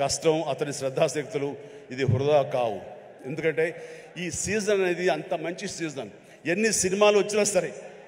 కష్టం, అతని శ్రద్ధాశక్తులు ఇది వృధా కావు. ఎందుకంటే ఈ సీజన్ అనేది అంత మంచి సీజన్. ఎన్ని సినిమాలు వచ్చినా సరే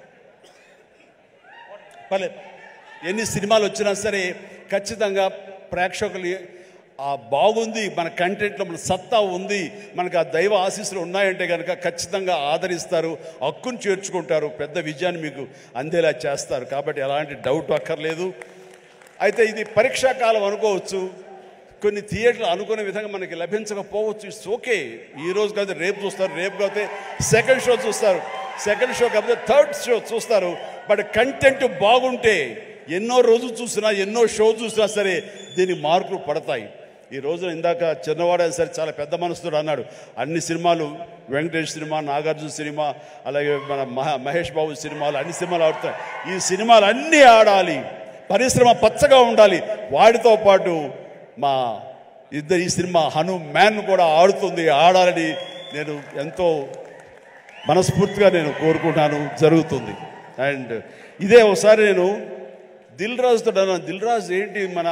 ఎన్ని సినిమాలు వచ్చినా సరే ఖచ్చితంగా ప్రేక్షకులు బాగుంది, మన కంటెంట్లో మన సత్తా ఉంది, మనకు ఆ దైవ ఆశీస్సులు ఉన్నాయంటే కనుక ఖచ్చితంగా ఆదరిస్తారు, హక్కును చేర్చుకుంటారు, పెద్ద విజయాన్ని మీకు అందేలా చేస్తారు. కాబట్టి ఎలాంటి డౌట్ అక్కర్లేదు. అయితే ఇది పరీక్షాకాలం అనుకోవచ్చు, కొన్ని థియేటర్లు అనుకునే విధంగా మనకి లభించకపోవచ్చు. It's okay. ఈరోజు కాదు రేపు చూస్తారు, రేపు కాకపోతే సెకండ్ షో చూస్తారు, సెకండ్ షో కాకపోతే థర్డ్ షో చూస్తారు. బట్ కంటెంట్ బాగుంటే ఎన్నో రోజులు చూసినా ఎన్నో షో చూసినా సరే దీనికి మార్కులు పడతాయి. ఈ రోజున ఇందాక చిన్నవాడే సరే చాలా పెద్ద మనసుతో అన్నాడు, అన్ని సినిమాలు వెంకటేష్ సినిమా, నాగార్జున సినిమా, అలాగే మన మహేష్ బాబు సినిమాలు, అన్ని సినిమాలు ఆడుతాయి. ఈ సినిమాలు అన్నీ ఆడాలి, పరిశ్రమ పచ్చగా ఉండాలి. వాటితో పాటు మా ఈ సినిమా హనుమాన్ కూడా ఆడాలని నేను ఎంతో మనస్ఫూర్తిగా నేను కోరుకుంటాను, జరుగుతుంది. అండ్ ఇదే ఒకసారి నేను దిల్ రాజుతో అన్నాను, దిల్ రాజు ఏంటి మన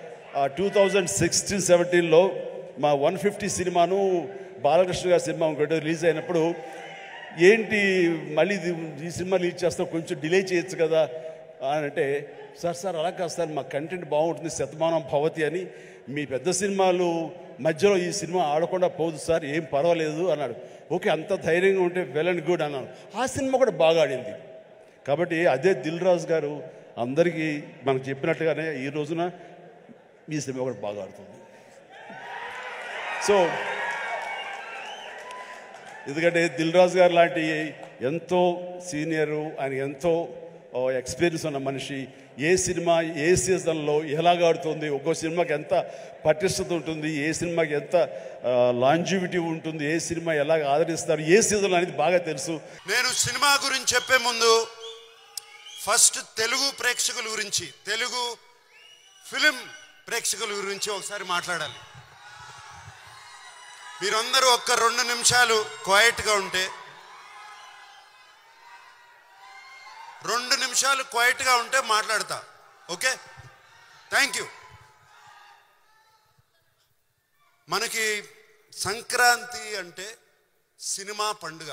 2016-17లో మా 150 సినిమాను బాలకృష్ణ గారి సినిమా ఇంకోటి రిలీజ్ అయినప్పుడు ఏంటి మళ్ళీ ఈ సినిమా రిలీజ్ చేస్తాం, కొంచెం డిలే చేయొచ్చు కదా అని అంటే, సార్ అలా కాదు సార్, మా కంటెంట్ బాగుంటుంది, శతమానం భవతి అని, మీ పెద్ద సినిమాలు మధ్యలో ఈ సినిమా ఆడకుండా పోదు సార్, ఏం పర్వాలేదు అన్నాడు. ఓకే, అంత ధైర్యంగా ఉంటే వెల్ అండ్ గుడ్ అన్నాను. ఆ సినిమా కూడా బాగా ఆడింది. కాబట్టి అదే దిల్ రాజు గారు అందరికీ మనకు చెప్పినట్టుగానే ఈ రోజున ఈ సినిమా కూడా బాగా ఆడుతుంది. సో ఎందుకంటే దిల్ రాజు గారు లాంటి ఎంతో సీనియరు, ఆయన ఎంతో ఎక్స్పీరియన్స్ ఉన్న మనిషి, ఏ సినిమా ఏ సీజన్లో ఎలాగ ఆడుతుంది, ఒక్కో సినిమాకి ఎంత పటిష్టత ఉంటుంది, ఏ సినిమాకి ఎంత లాంజివిటీ ఉంటుంది, ఏ సినిమా ఎలాగ ఆదరిస్తారు, ఏ సీజన్ అనేది బాగా తెలుసు. నేను సినిమా గురించి చెప్పే ముందు ఫస్ట్ తెలుగు ప్రేక్షకుల గురించి, తెలుగు ఫిలిం ప్రేక్షకుల గురించి ఒకసారి మాట్లాడాలి. మీరందరూ ఒక్క 2 నిమిషాలు క్వైట్గా ఉంటే, 2 నిమిషాలు క్వైట్గా ఉంటే మాట్లాడతా. Okay, thank you. మనకి సంక్రాంతి అంటే సినిమా పండుగ.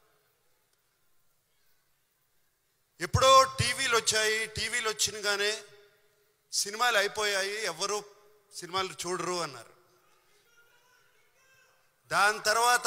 ఎప్పుడో టీవీలు వచ్చాయి, టీవీలు వచ్చినగానే సినిమాలు అయిపోయాయి, ఎవరు సినిమాలు చూడరు అన్నారు. దాని తర్వాత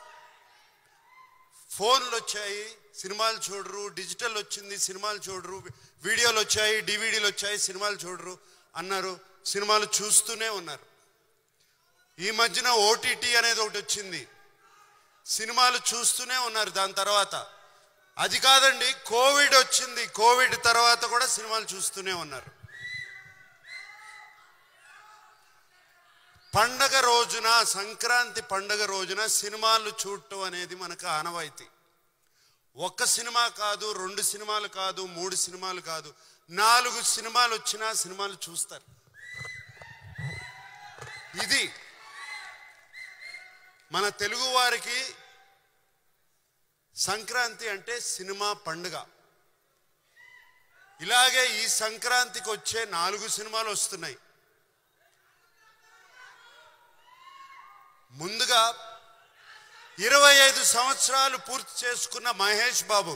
ఫోన్లు వచ్చాయి, సినిమాలు చూడరు, డిజిటల్ వచ్చింది, సినిమాలు చూడరు, వీడియోలు వచ్చాయి, డివిడీలు వచ్చాయి, సినిమాలు చూడరు అన్నారు. సినిమాలు చూస్తూనే ఉన్నారు. ఈ మధ్యన ఓటీటీ అనేది ఒకటి వచ్చింది, సినిమాలు చూస్తూనే ఉన్నారు. దాని తర్వాత అది కాదండి, కోవిడ్ వచ్చింది, కోవిడ్ తర్వాత కూడా సినిమాలు చూస్తూనే ఉన్నారు. పండగ రోజున, సంక్రాంతి పండగ రోజున సినిమాలు చూడటం అనేది మనకు ఆనవాయితీ. ఒక్క సినిమా కాదు, 2 సినిమాలు కాదు, 3 సినిమాలు కాదు, 4 సినిమాలు వచ్చినా సినిమాలు చూస్తారు. ఇది మన తెలుగు వారికి సంక్రాంతి అంటే సినిమా పండుగ. ఇలాగే ఈ సంక్రాంతికి వచ్చే 4 సినిమాలు వస్తున్నాయి. ముందుగా 25 సంవత్సరాలు పూర్తి చేసుకున్న మహేష్ బాబు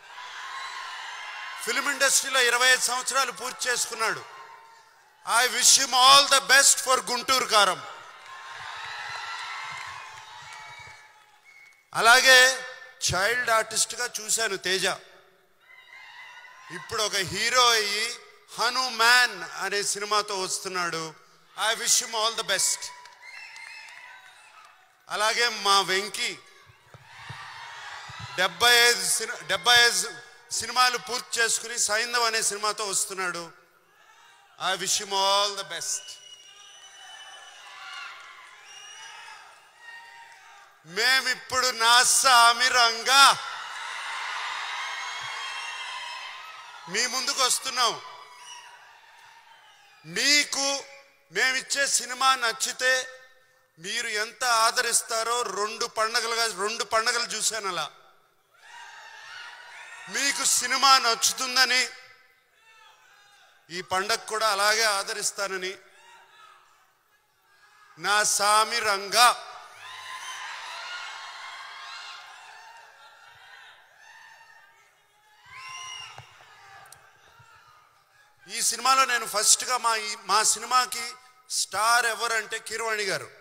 ఫిలిం ఇండస్ట్రీలో 25 సంవత్సరాలు పూర్తి చేసుకున్నాడు. I wish him all the best for Guntur Kaaram. అలాగే చైల్డ్ ఆర్టిస్ట్గా చూశాను తేజ, ఇప్పుడు ఒక హీరో అయ్యి హనుమాన్ అనే సినిమాతో వస్తున్నాడు. I wish him all the best. అలాగే మా వెంకీ 75 సినిమాలు పూర్తి చేసుకుని సైంధవ్ అనే సినిమాతో వస్తున్నాడు. I wish him all the best. మేమిప్పుడు నా సామిరంగా మీ ముందుకు వస్తున్నాం. మీకు మేమిచ్చే సినిమా నచ్చితే మీరు ఎంత ఆదరిస్తారో 2 పండగలు చూశాను. అలా మీకు సినిమా నచ్చుతుందని ఈ పండగ కూడా అలాగే ఆదరిస్తానని నా సామి రంగా. ఈ సినిమాలో నేను ఫస్ట్గా మా సినిమాకి స్టార్ ఎవరంటే కీరవాణి గారు.